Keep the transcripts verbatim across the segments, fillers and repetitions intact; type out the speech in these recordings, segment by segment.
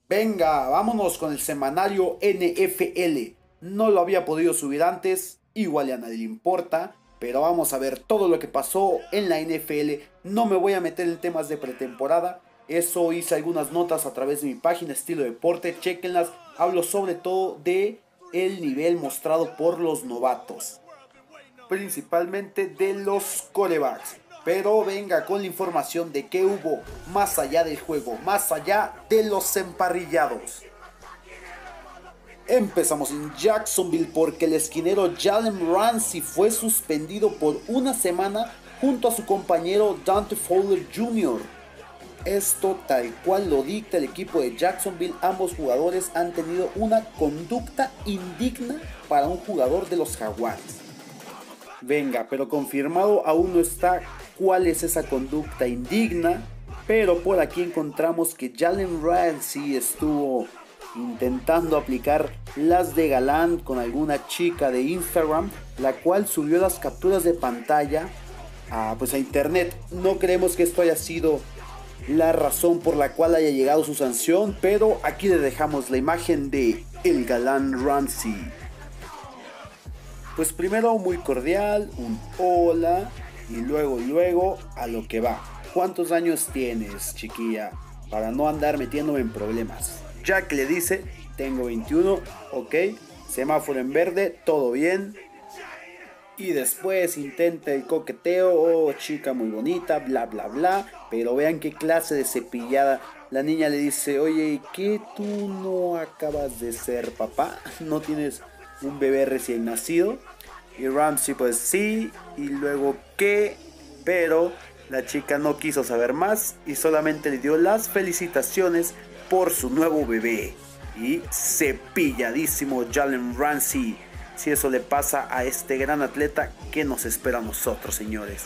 Venga, vámonos con el semanario N F L. No lo había podido subir antes, igual a nadie le importa, pero vamos a ver todo lo que pasó en la N F L. No me voy a meter en temas de pretemporada, eso hice algunas notas a través de mi página Estilo Deporte, chequenlas. Hablo sobre todo de el nivel mostrado por los novatos, principalmente de los quarterbacks. Pero venga con la información de qué hubo más allá del juego, más allá de los emparrillados. Empezamos en Jacksonville porque el esquinero Jalen Ramsey fue suspendido por una semana junto a su compañero Dante Fowler junior Esto tal cual lo dicta el equipo de Jacksonville. Ambos jugadores han tenido una conducta indigna para un jugador de los Jaguares. Venga, pero confirmado aún no está cuál es esa conducta indigna, pero por aquí encontramos que Jalen Ramsey estuvo intentando aplicar las de galán con alguna chica de Instagram, la cual subió las capturas de pantalla a, pues a internet. No creemos que esto haya sido la razón por la cual haya llegado su sanción, pero aquí le dejamos la imagen de el galán Ramsey. Pues primero muy cordial, un hola, y luego, luego a lo que va. ¿Cuántos años tienes, chiquilla? Para no andar metiéndome en problemas. Jack le dice, tengo veintiuno, ok, semáforo en verde, todo bien. Y después intenta el coqueteo, oh chica muy bonita, bla bla bla. Pero vean qué clase de cepillada. La niña le dice, oye, ¿qué tú no acabas de ser papá? ¿No tienes un bebé recién nacido? Y Ramsey pues sí, y luego ¿qué? Pero la chica no quiso saber más y solamente le dio las felicitaciones por su nuevo bebé. Y cepilladísimo Jalen Ramsey. Si eso le pasa a este gran atleta, ¿qué nos espera a nosotros, señores?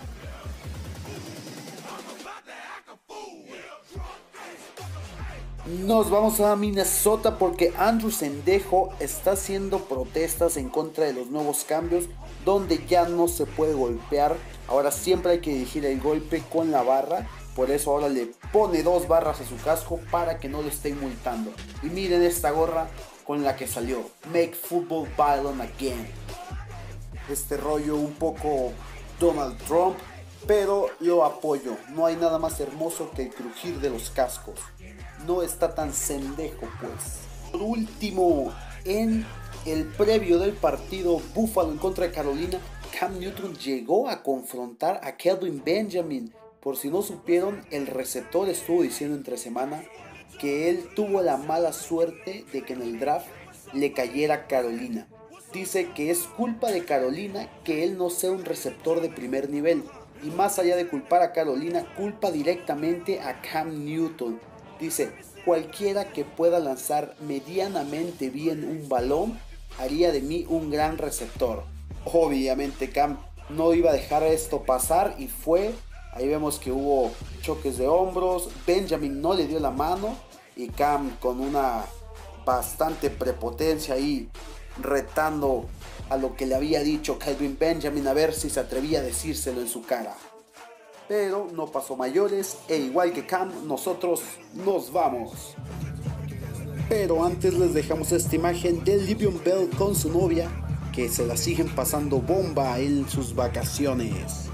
Nos vamos a Minnesota porque Andrew Sendejo está haciendo protestas en contra de los nuevos cambios, donde ya no se puede golpear. Ahora siempre hay que dirigir el golpe con la barra. Por eso ahora le pone dos barras a su casco para que no lo estén multando. Y miren esta gorra con la que salió. Make football violent again. Este rollo un poco Donald Trump, pero lo apoyo. No hay nada más hermoso que el crujir de los cascos. No está tan sendejo, pues. Por último, en el previo del partido Buffalo en contra de Carolina, Cam Newton llegó a confrontar a Kelvin Benjamin. Por si no supieron, el receptor estuvo diciendo entre semana que él tuvo la mala suerte de que en el draft le cayera Carolina. Dice que es culpa de Carolina que él no sea un receptor de primer nivel. Y más allá de culpar a Carolina, culpa directamente a Cam Newton. Dice, cualquiera que pueda lanzar medianamente bien un balón haría de mí un gran receptor. Obviamente Cam no iba a dejar esto pasar y fue. Ahí vemos que hubo choques de hombros, Benjamin no le dio la mano y Cam con una bastante prepotencia ahí retando a lo que le había dicho Kelvin Benjamin a ver si se atrevía a decírselo en su cara. Pero no pasó mayores e igual que Cam, nosotros nos vamos. Pero antes les dejamos esta imagen de Le'Veon Bell con su novia, que se la siguen pasando bomba en sus vacaciones.